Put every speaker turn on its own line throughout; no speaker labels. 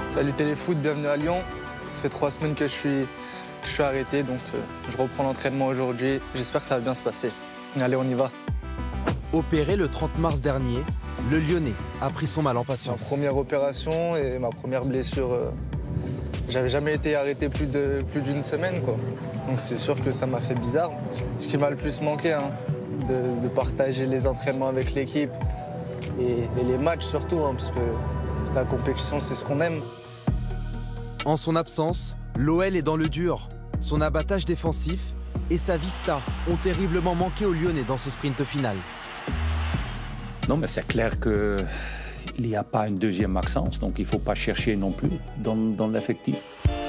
Salut Téléfoot, bienvenue à Lyon. Ça fait 3 semaines que je suis arrêté, donc je reprends l'entraînement aujourd'hui. J'espère que ça va bien se passer. Allez, on y va.
Opéré le 30 mars dernier, le Lyonnais a pris son mal en
Ma
patience.
première opération et ma première blessure. J'avais jamais été arrêté plus d'une semaine, quoi. Donc c'est sûr que ça m'a fait bizarre. Ce qui m'a le plus manqué, hein, de partager les entraînements avec l'équipe et les matchs surtout, hein, parce que la compétition, c'est ce qu'on aime.
En son absence, l'OL est dans le dur. Son abattage défensif et sa vista ont terriblement manqué aux Lyonnais dans ce sprint final.
Non, mais c'est clair qu'il n'y a pas une deuxième Maxence, donc il ne faut pas chercher non plus dans l'effectif.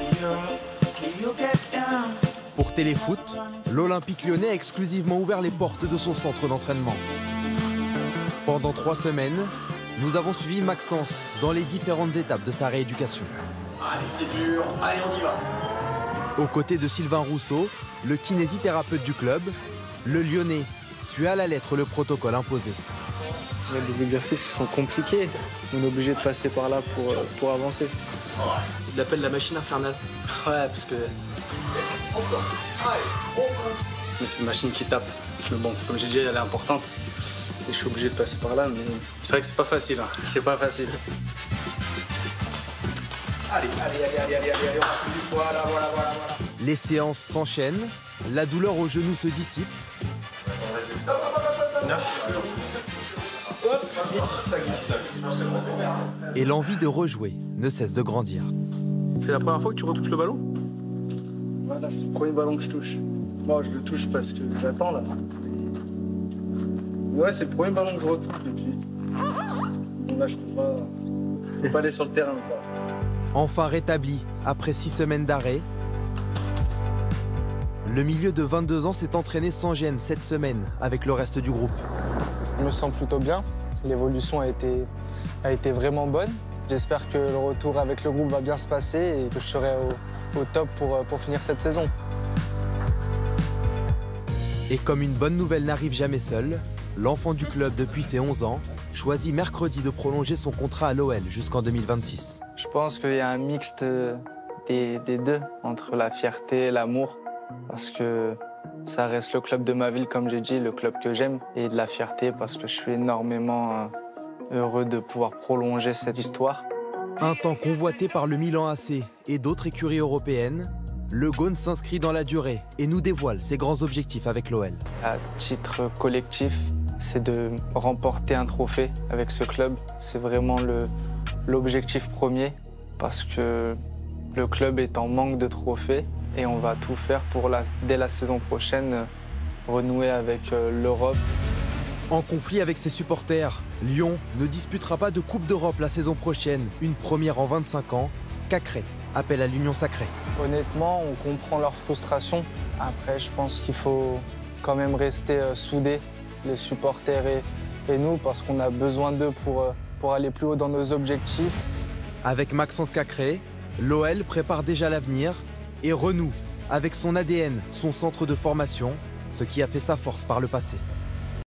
Pour Téléfoot, l'Olympique lyonnais a exclusivement ouvert les portes de son centre d'entraînement. Pendant 3 semaines, nous avons suivi Maxence dans les différentes étapes de sa rééducation.
Allez, c'est dur. Allez, on y va.
Aux côtés de Sylvain Rousseau, le kinésithérapeute du club, le Lyonnais suit à la lettre le protocole imposé.
Il y a des exercices qui sont compliqués. On est obligé de passer par là pour avancer.
Il l'appelle la machine infernale. Ouais, parce que
Encore. Allez, on compte.
mais c'est une machine qui tape. Mais bon, comme j'ai dit, elle est importante. Et je suis obligé de passer par là, mais c'est vrai que c'est pas facile. Hein. C'est pas facile.
Allez, on va plus vite. Voilà.
Les séances s'enchaînent, la douleur au genou se dissipe
9. Hop, et ça glisse.
et l'envie de rejouer ne cesse de grandir.
C'est la première fois que tu retouches le ballon?
Voilà, c'est le premier ballon que je touche. Moi, je le touche parce que j'attends là. Ouais, c'est le premier ballon que je retouche depuis. Bon, là, je peux pas aller sur le terrain, quoi.
Enfin rétabli après 6 semaines d'arrêt, le milieu de 22 ans s'est entraîné sans gêne cette semaine avec le reste du groupe.
Je me sens plutôt bien. L'évolution a été vraiment bonne. J'espère que le retour avec le groupe va bien se passer et que je serai au top pour finir cette saison.
Et comme une bonne nouvelle n'arrive jamais seule, l'enfant du club depuis ses 11 ans choisit mercredi de prolonger son contrat à l'OL jusqu'en 2026.
Je pense qu'il y a un mixte des deux, entre la fierté et l'amour, parce que ça reste le club de ma ville, comme j'ai dit, le club que j'aime, et de la fierté parce que je suis énormément heureux de pouvoir prolonger cette histoire.
Un temps convoité par le Milan AC et d'autres écuries européennes, le Gaune s'inscrit dans la durée et nous dévoile ses grands objectifs avec l'OL.
À titre collectif, c'est de remporter un trophée avec ce club. C'est vraiment l'objectif premier parce que le club est en manque de trophées et on va tout faire pour, dès la saison prochaine, renouer avec l'Europe.
En conflit avec ses supporters, Lyon ne disputera pas de Coupe d'Europe la saison prochaine, une première en 25 ans. Cacré appelle à l'union sacrée.
Honnêtement, on comprend leur frustration. Après, je pense qu'il faut quand même rester soudés, les supporters et nous, parce qu'on a besoin d'eux pour aller plus haut dans nos objectifs.
Avec Maxence Cacré, l'OL prépare déjà l'avenir et renoue avec son ADN, son centre de formation, ce qui a fait sa force par le passé.